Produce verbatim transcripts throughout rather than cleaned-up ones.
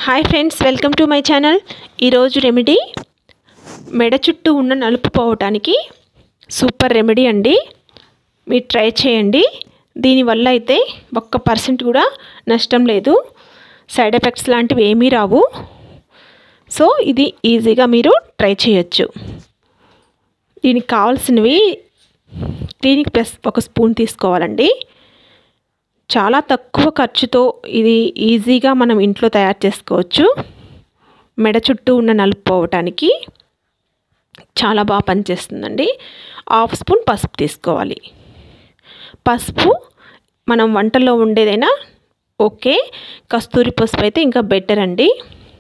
Hi friends, welcome to my channel. ఈరోజు remedy మెడ చుట్టూ ఉన్న నలుపు పోవటానికి సూపర్ రెమెడీ అండి. మీరు ట్రై చేయండి. దీనివల్ల అయితే ఒక్క పర్సెంట్ కూడా నష్టం లేదు, సైడ్ ఎఫెక్ట్స్ లాంటివి ఏమీ రావు. సో ఇది ఈజీగా మీరు ట్రై చేయొచ్చు. దీనికి కావాల్సినవి క్లినిక్ ప్లస్ ఒక స్పూన్ తీసుకోవాలండి. చాలా తక్కువ ఖర్చుతో ఇది ఈజీగా మనం ఇంట్లో తయారు చేసుకోవచ్చు. మెడ చుట్టూ ఉన్న నలుపు పోవటానికి చాలా బాగా పనిచేస్తుందండి. హాఫ్ స్పూన్ పసుపు తీసుకోవాలి. పసుపు మనం వంటల్లో ఉండేదైనా ఓకే, కస్తూరి పసుపు అయితే ఇంకా బెటర్ అండి.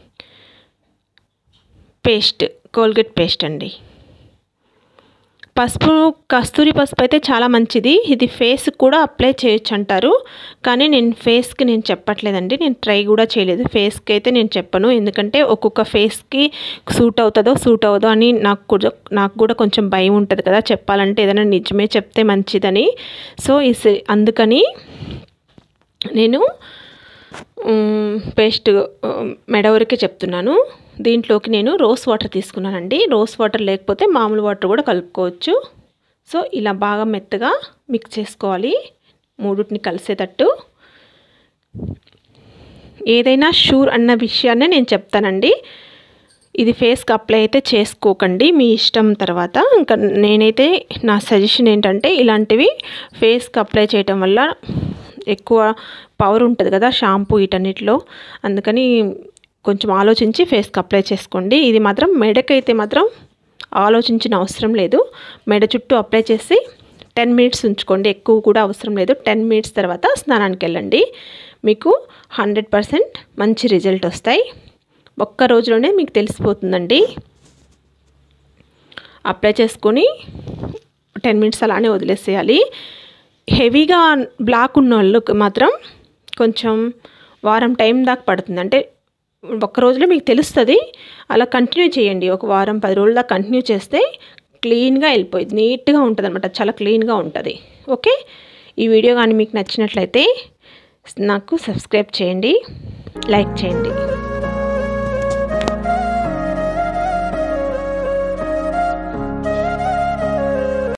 పేస్ట్, కోల్గేట్ పేస్ట్ అండి. పసుపు, కస్తూరి పసుపు అయితే చాలా మంచిది. ఇది ఫేస్కి కూడా అప్లై చేయొచ్చు అంటారు, కానీ నేను ఫేస్కి నేను చెప్పట్లేదండి. నేను ట్రై కూడా చేయలేదు. ఫేస్కి అయితే నేను చెప్పను, ఎందుకంటే ఒక్కొక్క ఫేస్కి సూట్ అవుతుందో సూట్ అవ్వదో అని నాకు కూడా నాకు కూడా కొంచెం భయం ఉంటుంది కదా, చెప్పాలంటే ఏదైనా నిజమే చెప్తే మంచిదని. సో అందుకని నేను పేస్ట్ మెడ వరకే చెప్తున్నాను. దీంట్లోకి నేను రోస్ వాటర్ తీసుకున్నానండి. రోస్ వాటర్ లేకపోతే మామూలు వాటర్ కూడా కలుపుకోవచ్చు. సో ఇలా బాగా మెత్తగా మిక్స్ చేసుకోవాలి, మూడుటిని కలిసేటట్టు. ఏదైనా షూర్ అన్న విషయాన్నే నేను చెప్తానండి. ఇది ఫేస్కి అప్లై అయితే చేసుకోకండి, మీ ఇష్టం. తర్వాత ఇంకా నేనైతే నా సజెషన్ ఏంటంటే, ఇలాంటివి ఫేస్కి అప్లై చేయటం వల్ల ఎక్కువ పవర్ ఉంటుంది కదా షాంపూ వీటన్నిటిలో, అందుకని కొంచెం ఆలోచించి ఫేస్కి అప్లై చేసుకోండి. ఇది మాత్రం మెడకైతే మాత్రం ఆలోచించిన అవసరం లేదు. మెడ చుట్టూ అప్లై చేసి టెన్ మినిట్స్ ఉంచుకోండి, ఎక్కువ కూడా అవసరం లేదు. టెన్ మినిట్స్ తర్వాత స్నానానికి వెళ్ళండి. మీకు హండ్రెడ్ పర్సెంట్ మంచి రిజల్ట్ వస్తాయి. ఒక్క రోజులోనే మీకు తెలిసిపోతుందండి. అప్లై చేసుకొని టెన్ మినిట్స్ అలానే వదిలేసేయాలి. హెవీగా బ్లాక్ ఉన్న వాళ్ళకి మాత్రం కొంచెం వారం టైం దాకా పడుతుంది. అంటే ఒక్క రోజులో మీకు తెలుస్తుంది. అలా కంటిన్యూ చేయండి. ఒక వారం పది రోజుల దాకా కంటిన్యూ చేస్తే క్లీన్గా వెళ్ళిపోయింది, నీట్గా ఉంటుంది అనమాట. చాలా క్లీన్గా ఉంటుంది. ఓకే, ఈ వీడియో కానీ మీకు నచ్చినట్లయితే నాకు సబ్స్క్రైబ్ చేయండి, లైక్ చేయండి.